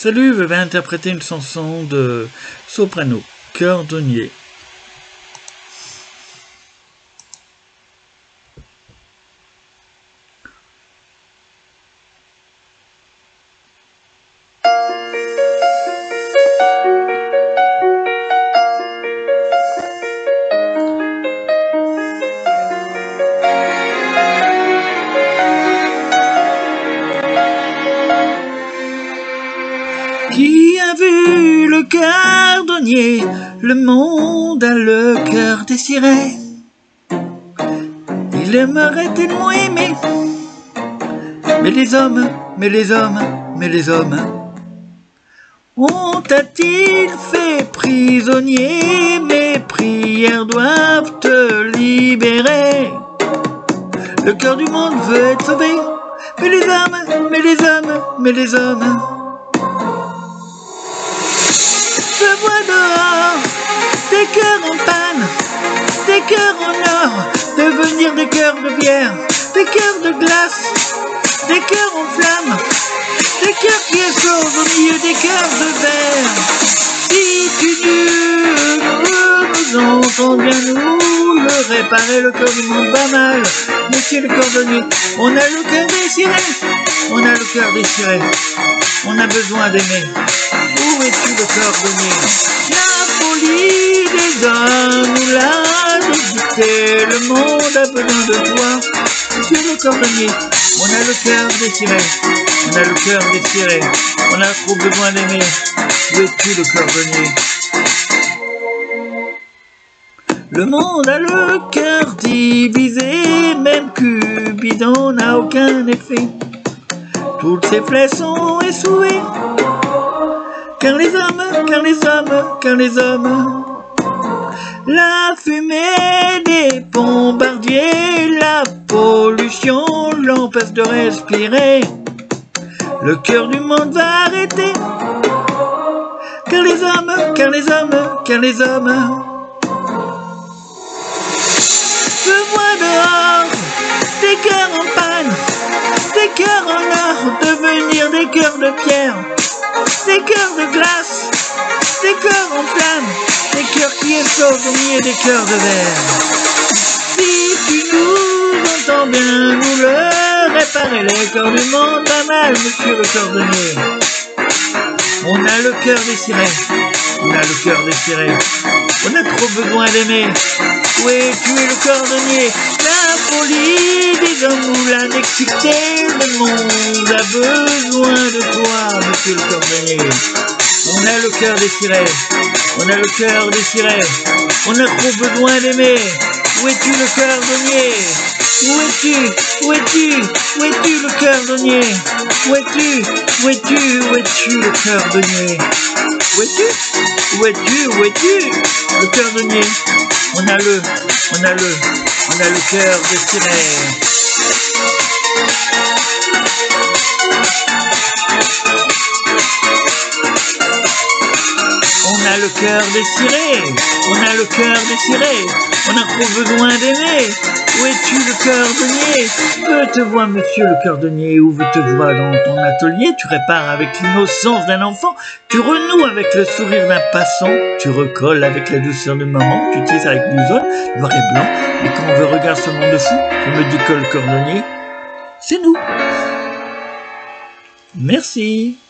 Salut, je vais interpréter une chanson de soprano, cordonnier. Qui a vu le cordonnier? Le monde a le cœur désiré. Il aimerait tellement aimer. Mais les hommes, ont-ils fait prisonnier? Mes prières doivent te libérer. Le cœur du monde veut être sauvé. Mais les hommes, je vois dehors des cœurs en panne, des cœurs en or, devenir des cœurs de pierre, des cœurs de glace, des cœurs en flammes, des cœurs qui explosent au milieu des cœurs de verre. Si tu nous entends bien nous le réparer, le cœur du monde va mal. Monsieur le cordonnier, on a le cœur déchiré, on a le cœur déchiré, on a besoin d'aimer. Où es-tu le cordonnier? La folie des hommes nous l'a dicté, le monde a besoin de toi. Monsieur le cordonnier, on a le cœur déchiré, on a le cœur déchiré, on a trop besoin d'aimer. Où es-tu le cordonnier? Le monde a le cœur divisé, même Cupidon n'a aucun effet. Toutes ses flèches sont essouées. Car les hommes, la fumée des bombardiers, la pollution l'empêche de respirer. Le cœur du monde va arrêter. Car les hommes, je vois dehors des cœurs en panne, des cœurs en or, devenir des cœurs de pierre. Des cœurs de glace, des cœurs en flammes, des cœurs qui explosent au milieu des cœurs de verre. Si tu nous entends bien, nous le réparer, les cœurs du monde va mal, monsieur le cordonnier. On a le cœur déchiré, on a le cœur déchiré, on a trop besoin d'aimer. Où es-tu le cordonnier? La folie des hommes nous l'a excité, le monde a besoin de toi, monsieur le cordonnier. On a le cœur déchiré, on a le cœur déchiré, on a trop besoin d'aimer. Où es-tu le cordonnier? Où es-tu le cordonnier? Où es-tu le cordonnier? Où es-tu le cordonnier? On a le cœur déchiré. On a le cœur déchiré, on a le cœur déchiré, on a trop besoin d'aimer. Où es-tu le cordonnier? Veux te voir monsieur le cordonnier, ou veux te voir dans ton atelier? Tu répares avec l'innocence d'un enfant, tu renoues avec le sourire d'un passant, tu recolles avec la douceur de maman, tu tisses avec blouson, noir et blanc, et quand on veut regarder ce monde fou, je me dis que le cordonnier, c'est nous. Merci.